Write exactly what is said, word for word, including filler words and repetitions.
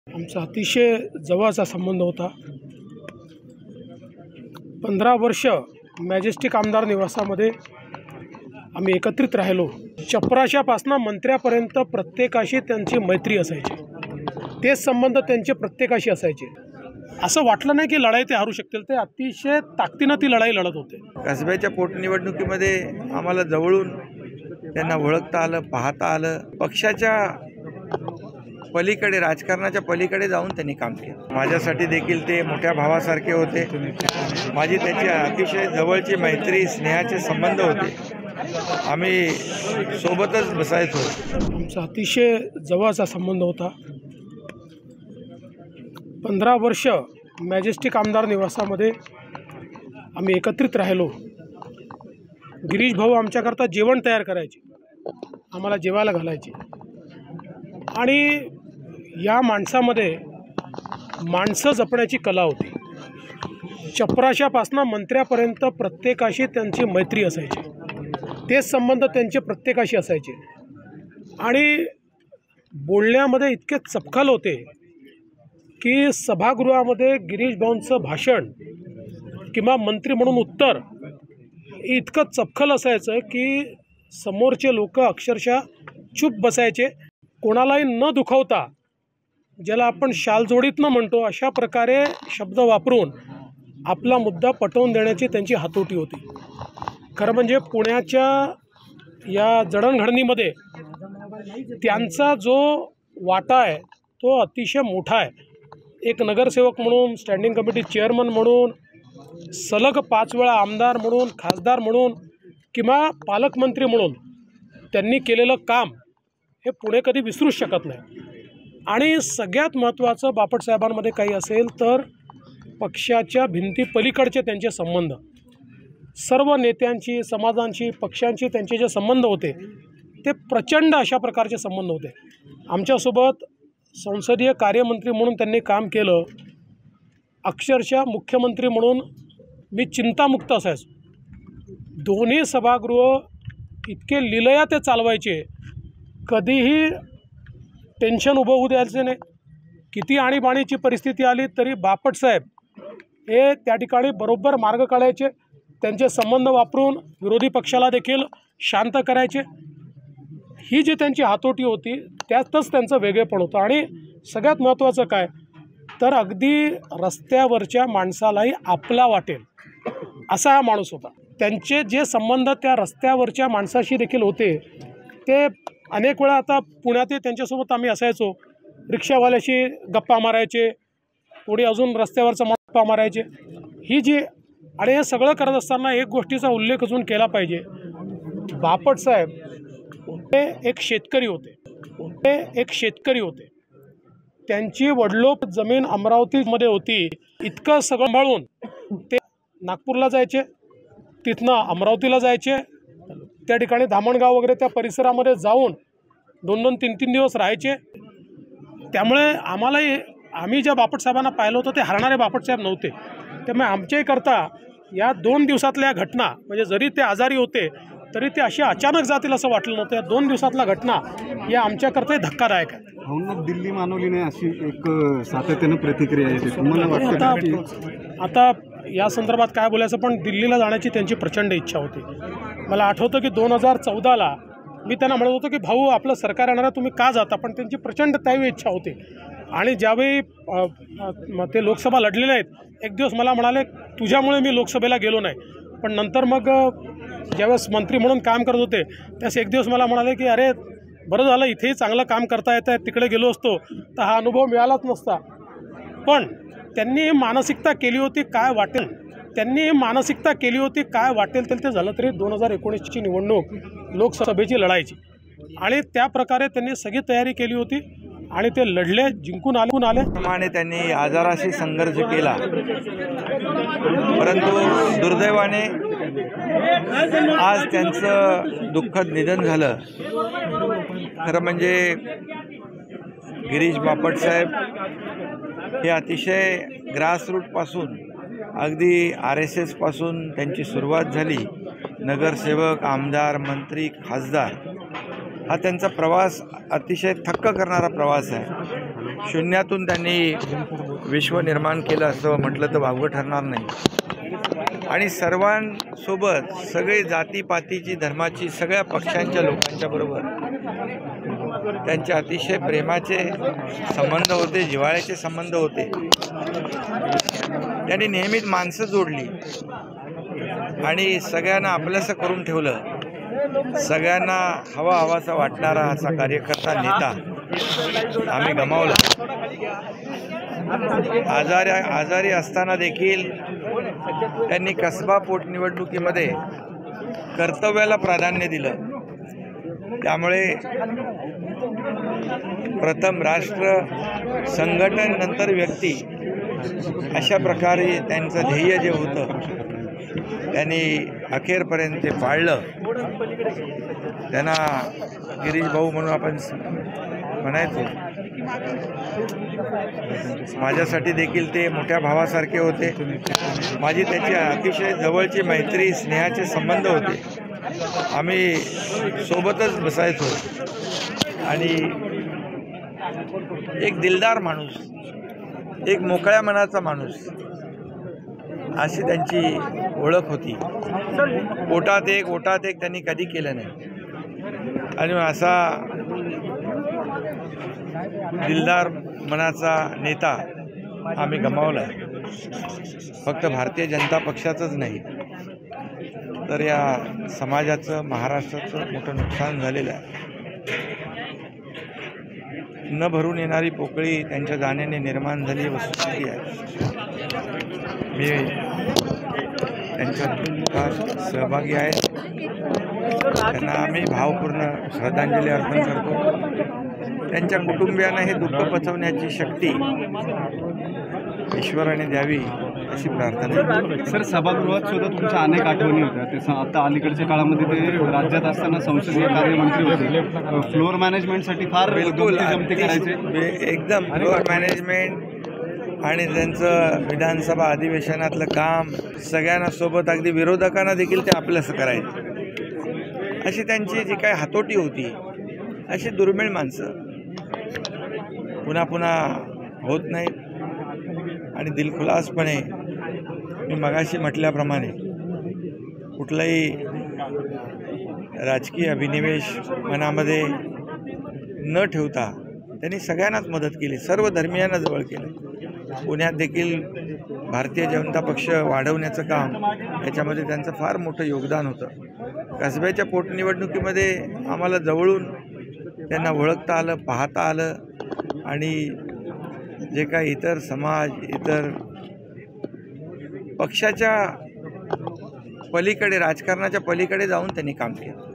आमचा अतिशय जवळचा संबंध होता। पंधरा वर्ष मॅजेस्टिक आमदार निवासामध्ये आम्ही एकत्रित राहिलो। चपराशापासून मंत्र्यापर्यंत प्रत्येकाशी त्यांची मैत्री असायची, तेच संबंध त्यांचे प्रत्येकाशी असायचे। असं वाटलं नाही की लढाई ते हरू शकतील, ते अतिशय ताकदीने ती लढाई लढत होते। कसब्याच्या पोटनिवडणुकीमध्ये आम्हाला जवळून त्यांना ओळखता आलं, पाहता आलं। पक्षाच्या पलीकडे, राजकारणाच्या पलीकडे जाऊन त्यांनी काम केलं। माझ्यासाठी देखील ते मोठ्या भावासारखे होते। माझी त्याची अतिशय जवळची मैत्री, स्नेहाचे संबंध होते। आम्ही सोबतच बसायचो। आमचा अतिशय जवळचा संबंध होता। पंधरा वर्ष मॅजेस्टिक आमदार निवासामध्ये आम्ही एकत्रित राहिलो। गिरीश भाऊ आमच्याकरता जेवण तयार करायचे, आम्हाला जेवायला घालायचे। आणि या माणसामध्ये माणसं जपण्याची कला होती। चपराशापासून मंत्र्यापर्यंत प्रत्येकाशी त्यांची मैत्री असायची, तेच संबंध त्यांचे प्रत्येकाशी असायचे। आणि बोलण्यामध्ये इतके चपखल होते की सभागृहामध्ये गिरीश भाऊंचं भाषण किंवा मंत्री म्हणून उत्तर इतकं चपखल असायचं की समोरचे लोक अक्षरशः चूप बसायचे। कोणालाही न दुखवता, ज्याला आपण शालजोडीतनं म्हणतो अशा प्रकारे शब्द वापरून आपला मुद्दा पटवून देण्याची त्यांची हातोटी होती। खरं म्हणजे पुण्याच्या या जडणघडणीमध्ये त्यांचा जो वाटा आहे तो अतिशय मोठा आहे। एक नगरसेवक म्हणून, स्टँडिंग कमिटी चेअरमन म्हणून, सलग पाच वेळा आमदार म्हणून, खासदार म्हणून किंवा पालकमंत्री म्हणून त्यांनी केलेलं काम हे पुणे कधी विसरूच शकत नाही। आणि सगळ्यात महत्त्वाचं बापटसाहेबांमध्ये काही असेल तर पक्षाच्या भिंती पलीकडचे त्यांचे संबंध। सर्व नेत्यांची, समाजांची, पक्षांची त्यांचे जे संबंध होते ते प्रचंड अशा प्रकारचे संबंध होते। आमच्यासोबत संसदीय कार्यमंत्री म्हणून त्यांनी काम केलं। अक्षरशः मुख्यमंत्री म्हणून मी चिंतामुक्त असायचो। दोन्ही सभागृह इतके लिलया ते चालवायचे, कधीही टेन्शन उभं होऊ द्यायचे नाही। किती आणीबाणीची परिस्थिती आली तरी बापटसाहेब हे त्या ठिकाणी बरोबर मार्ग काढायचे, त्यांचे संबंध वापरून विरोधी पक्षाला देखील शांत करायचे। ही जी त्यांची हातोटी होती त्यातच त्यांचं वेगळेपण होतं। आणि सगळ्यात महत्त्वाचं काय तर अगदी रस्त्यावरच्या माणसालाही आपला वाटेल असा हा माणूस होता। त्यांचे जे संबंध त्या रस्त्यावरच्या माणसाशी देखील होते ते अनेक वेळा आता पुण्यात त्यांच्यासोबत आम्ही असायचो। रिक्षावाल्याशी गप्पा मारायचे, पुढे अजून रस्त्यावरचा गप्पा मारायचे। ही जी आणि हे सगळं करत असताना एक गोष्टीचा उल्लेख अजून केला पाहिजे। बापटसाहेब हे एक शेतकरी होते, ते एक शेतकरी होते। त्यांची वडलोप जमीन अमरावतीमध्ये होती। इतकं सगळं सांभाळून ते नागपूरला जायचे, तिथनं अमरावतीला जायचे, त्या ठिकाणी धामणगाव वगैरे त्या परिसरामध्ये जाऊन दोन दोन तीन तीन दिवस राहायचे। त्यामुळे आम्हालाही, आम्ही ज्या बापटसाहेबांना पाहिलं होतं ते हरणारे बापटसाहेब नव्हते। त्यामुळे आमच्याही करता या दोन दिवसातल्या घटना, म्हणजे जरी ते आजारी होते तरी ते असे अचानक जातील असं वाटलं नव्हतं। या दोन दिवसातल्या घटना या आमच्याकरता धक्कादायक आहे। भाऊंना दिल्ली मानवली नाही अशी एक सातत्यानं प्रतिक्रिया येते, तुम्हाला वाटतं? आता आता या संदर्भात काय बोलायचं, पण दिल्लीला जाण्याची त्यांची प्रचंड इच्छा होती। मला आठवतं की दोन हजार चौदाला मी त्यांना म्हणत होतो की भाऊ आपलं सरकार येणार आहे, तुम्ही का जाता, पण त्यांची प्रचंड त्यावेळी इच्छा होती। आणि ज्यावेळी ते लोकसभा लढले नाहीत, एक दिवस मला म्हणाले तुझ्यामुळे मी लोकसभेला गेलो नाही। पण नंतर मग ज्यावेळेस मंत्री म्हणून काम करत होते त्यास एक दिवस मला म्हणाले की अरे बरं झालं इथेही चांगलं काम करता येतं आहे, तिकडे गेलो असतो तर हा अनुभव मिळालाच नसता। पण त्यांनी मानसिकता केली होती काय वाटेल, त्यांनी मानसिकता केली होती काय वाटेल तर ते झालं तरी दोन हजार एकोणीसची निवडणूक लोकसभेची लढायची। आणि त्या प्रकारे त्यांनी सगळी तयारी केली होती आणि ते लढले, जिंकून आले आले प्रमाणे त्यांनी आजाराशी संघर्ष केला। परंतु दुर्दैवाने आज त्यांचं दुःखद निधन झालं। खरं म्हणजे गिरीश बापटसाहेब हे अतिशय ग्रासरूटपासून अगदी आर एस एसपासून त्यांची सुरुवात झाली। नगरसेवक, आमदार, मंत्री, खासदार हा त्यांचा प्रवास अतिशय थक्क करणारा प्रवास आहे। शून्यातून त्यांनी विश्व निर्माण केलं असं म्हटलं तर वावगं ठरणार नाही। आणि सर्वांसोबत सगळे जातीपातीची धर्माची सगळ्या पक्षांच्या लोकांच्या बरोबर त्यांचे अतिशय प्रेमाचे संबंध होते, जिव्हाळ्याचे संबंध होते। त्यांनी नेहमीच माणसं जोडली आणि सगळ्यांना आपलंसं करून ठेवलं। सगळ्यांना हवा हवासा वाटणारा असा कार्यकर्ता नेता आम्ही गमावला। आजारी आजारी असताना देखील त्यांनी कसबा पोटनिवडणुकीमध्ये कर्तव्याला प्राधान्य दिलं। त्यामुळे प्रथम राष्ट्र, संघटन, नंतर व्यक्ती अशा प्रकारे त्यांचं ध्येय जे होतं त्यांनी अखेरपर्यंत ते पाळलं। त्यांना गिरीश भाऊ म्हणून आपण म्हणायचो। माझ्यासाठी देखील ते मोठ्या भावासारखे होते। माझी त्याची अतिशय जवळची मैत्री, स्नेहाचे संबंध होते। आम्ही सोबतच बसायचो आणि एक दिलदार माणूस, एक मोकळ्या मनाचा माणूस अशी त्यांची ओळख होती। पोटात एक ओटात एक त्यांनी कधी केलं नाही आणि असा दिलदार मनाचा नेता आम्ही गमावला। फक्त भारतीय जनता पक्षाचंच नाही तर या समाजाचं, महाराष्ट्राचं मोठं नुकसान झालेलं आहे। न भरून येणारी पोकळी त्यांच्या जाण्याने निर्माण झाली वस्तुस्थिती आहे। मी त्यांच्या दुःखात सहभागी आहे। त्यांना आम्ही भावपूर्ण श्रद्धांजली अर्पण करतो। त्यांच्या कुटुंबियांना हे दुःख पचवण्याची शक्ती ईश्वराने द्यावी अशी प्रार्थना। सर, सभागृहात सुद्धा तुमच्या अनेक आठवणी होत्या। ते आता अलीकडच्या काळामध्ये ते राज्यात असताना संसदीय कार्यमंत्री होते। फ्लोअर मॅनेजमेंटसाठी फार बिलकुल जमते करायचे, एकदम फ्लोअर मॅनेजमेंट आणि त्यांचं विधानसभा अधिवेशनातलं काम सगळ्यांना सोबत, अगदी विरोधकांना देखील ते आपलंसं करायचे। अशी त्यांची जी काही हातोटी होती, अशी दुर्मिळ माणसं पुन्हा पुन्हा होत नाहीत। आणि दिलखुलासपणे मी मगाशी म्हटल्याप्रमाणे कुठलाही राजकीय अभिनिवेश मनामध्ये न ठेवता त्यांनी सगळ्यांनाच मदत केली, सर्व धर्मियांना जवळ केलं। पुण्यात देखील भारतीय जनता पक्ष वाढवण्याचं काम याच्यामध्ये त्यांचं फार मोठं योगदान होतं। कसब्याच्या पोटनिवडणुकीमध्ये आम्हाला जवळून त्यांना ओळखता आलं, पाहता आलं आणि जे काही इतर समाज, इतर पक्षाच्या पलीकडे, राजकारणाच्या पलीकडे जाऊन त्यांनी काम केलं।